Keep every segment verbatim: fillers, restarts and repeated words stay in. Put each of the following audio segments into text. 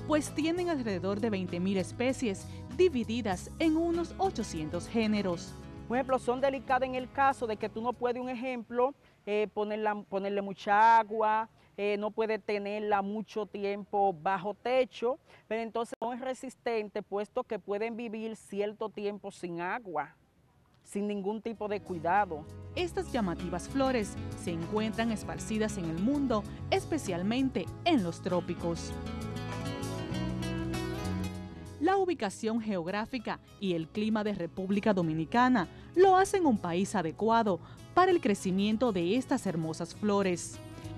pues tienen alrededor de veinte mil especies divididas en unos ochocientos géneros. Por ejemplo, son delicadas en el caso de que tú no puedes, un ejemplo, eh, ponerla, ponerle mucha agua, eh, no puedes tenerla mucho tiempo bajo techo, pero entonces son resistentes puesto que pueden vivir cierto tiempo sin agua, sin ningún tipo de cuidado. Estas llamativas flores se encuentran esparcidas en el mundo, especialmente en los trópicos. La ubicación geográfica y el clima de República Dominicana lo hacen un país adecuado para el crecimiento de estas hermosas flores.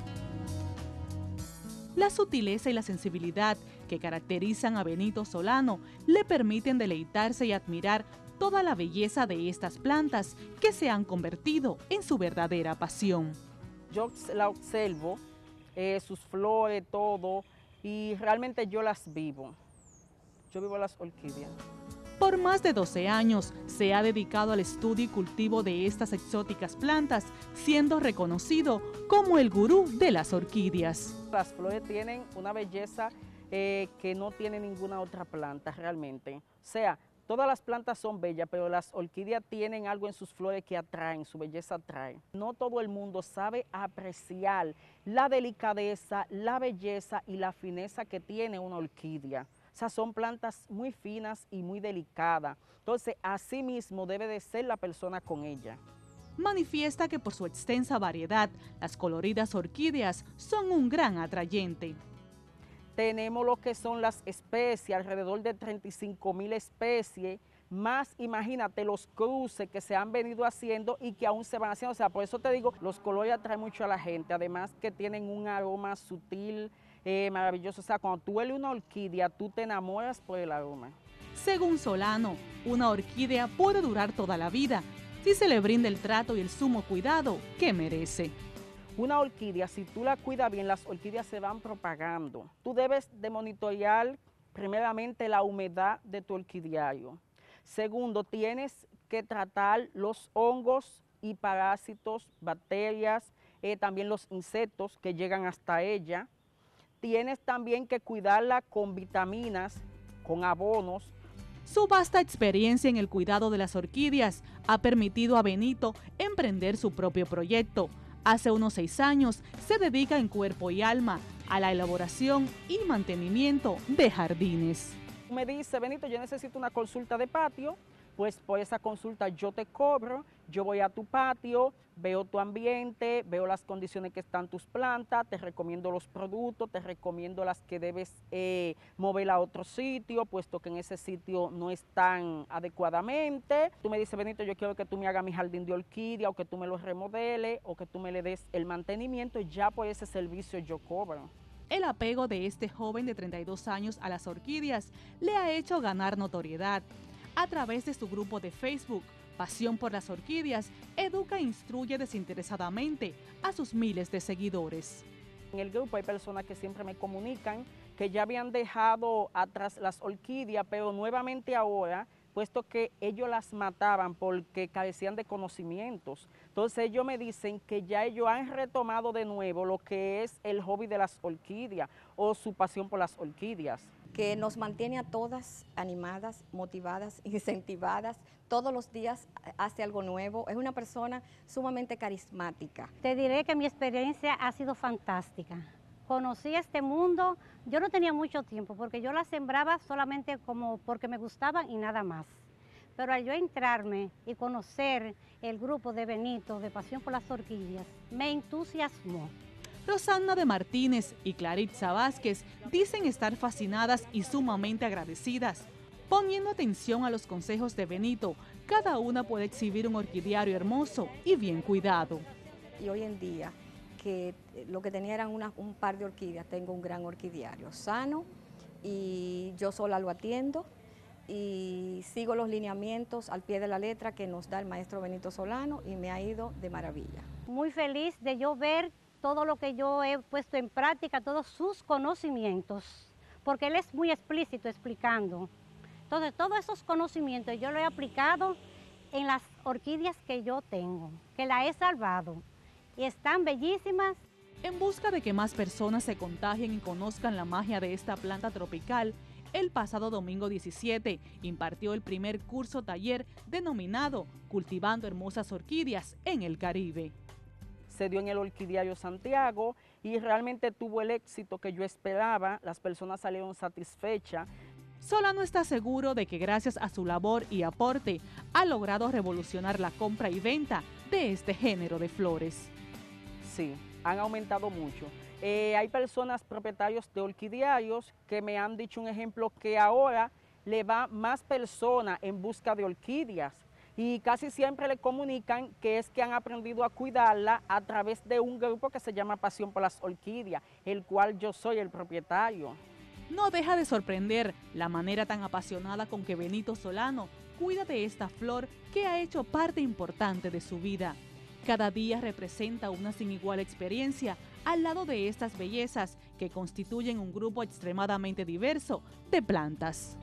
La sutileza y la sensibilidad que caracterizan a Benito Solano le permiten deleitarse y admirar toda la belleza de estas plantas que se han convertido en su verdadera pasión. Yo la observo, eh, sus flores, todo, y realmente yo las vivo. Yo vivo las orquídeas. Por más de doce años se ha dedicado al estudio y cultivo de estas exóticas plantas, siendo reconocido como el gurú de las orquídeas. Las flores tienen una belleza eh, que no tiene ninguna otra planta realmente. O sea, todas las plantas son bellas, pero las orquídeas tienen algo en sus flores que atraen, su belleza atrae. No todo el mundo sabe apreciar la delicadeza, la belleza y la fineza que tiene una orquídea. O sea, son plantas muy finas y muy delicadas. Entonces, así mismo debe de ser la persona con ella. Manifiesta que por su extensa variedad, las coloridas orquídeas son un gran atrayente. Tenemos lo que son las especies, alrededor de treinta y cinco mil especies, más imagínate los cruces que se han venido haciendo y que aún se van haciendo. O sea, por eso te digo, los colores atraen mucho a la gente, además que tienen un aroma sutil, eh, maravilloso. O sea, cuando tú hueles una orquídea, tú te enamoras por el aroma. Según Solano, una orquídea puede durar toda la vida si se le brinda el trato y el sumo cuidado que merece. Una orquídea, si tú la cuidas bien, las orquídeas se van propagando. Tú debes de monitorear primeramente la humedad de tu orquidiario. Segundo, tienes que tratar los hongos y parásitos, bacterias, eh, también los insectos que llegan hasta ella. Tienes también que cuidarla con vitaminas, con abonos. Su vasta experiencia en el cuidado de las orquídeas ha permitido a Benito emprender su propio proyecto. Hace unos seis años se dedica en cuerpo y alma a la elaboración y mantenimiento de jardines. Me dice, Benito, yo necesito una consulta de patio, pues por esa consulta yo te cobro, yo voy a tu patio, veo tu ambiente, veo las condiciones que están tus plantas, te recomiendo los productos, te recomiendo las que debes eh, mover a otro sitio, puesto que en ese sitio no están adecuadamente. Tú me dices, Benito, yo quiero que tú me hagas mi jardín de orquídea, o que tú me lo remodeles, o que tú me le des el mantenimiento, y ya por ese servicio yo cobro. El apego de este joven de treinta y dos años a las orquídeas le ha hecho ganar notoriedad. A través de su grupo de Facebook, Pasión por las Orquídeas, educa e instruye desinteresadamente a sus miles de seguidores. En el grupo hay personas que siempre me comunican que ya habían dejado atrás las orquídeas, pero nuevamente ahora, puesto que ellos las mataban porque carecían de conocimientos. Entonces ellos me dicen que ya ellos han retomado de nuevo lo que es el hobby de las orquídeas o su pasión por las orquídeas. Que nos mantiene a todas animadas, motivadas, incentivadas, todos los días hace algo nuevo. Es una persona sumamente carismática. Te diré que mi experiencia ha sido fantástica. Conocí este mundo, yo no tenía mucho tiempo porque yo las sembraba solamente como porque me gustaban y nada más. Pero al yo entrarme y conocer el grupo de Benito, de Pasión por las Orquídeas, me entusiasmó. Rosanna de Martínez y Claritza Vázquez dicen estar fascinadas y sumamente agradecidas. Poniendo atención a los consejos de Benito, cada una puede exhibir un orquidiario hermoso y bien cuidado. Y hoy en día, que lo que tenía eran una, un par de orquídeas, tengo un gran orquidiario sano y yo sola lo atiendo y sigo los lineamientos al pie de la letra que nos da el maestro Benito Solano y me ha ido de maravilla. Muy feliz de yo ver todo lo que yo he puesto en práctica, todos sus conocimientos, porque él es muy explícito explicando. Entonces, todos esos conocimientos yo lo he aplicado en las orquídeas que yo tengo, que las he salvado y están bellísimas. En busca de que más personas se contagien y conozcan la magia de esta planta tropical, el pasado domingo diecisiete impartió el primer curso taller denominado Cultivando Hermosas Orquídeas en el Caribe. Se dio en el Orquidiario Santiago y realmente tuvo el éxito que yo esperaba, las personas salieron satisfechas. Solano está seguro de que gracias a su labor y aporte ha logrado revolucionar la compra y venta de este género de flores. Sí, han aumentado mucho. Eh, hay personas, propietarios de orquidiarios, que me han dicho un ejemplo que ahora le va más personas en busca de orquídeas y casi siempre le comunican que es que han aprendido a cuidarla a través de un grupo que se llama Pasión por las Orquídeas, el cual yo soy el propietario. No deja de sorprender la manera tan apasionada con que Benito Solano cuida de esta flor que ha hecho parte importante de su vida. Cada día representa una sin igual experiencia al lado de estas bellezas que constituyen un grupo extremadamente diverso de plantas.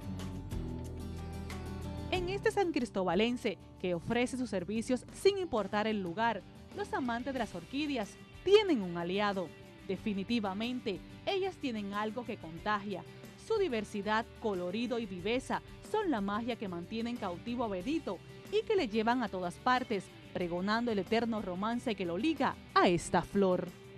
En este San Cristobalense, que ofrece sus servicios sin importar el lugar, los amantes de las orquídeas tienen un aliado. Definitivamente, ellas tienen algo que contagia. Su diversidad, colorido y viveza son la magia que mantienen cautivo a Benito y que le llevan a todas partes, pregonando el eterno romance que lo liga a esta flor.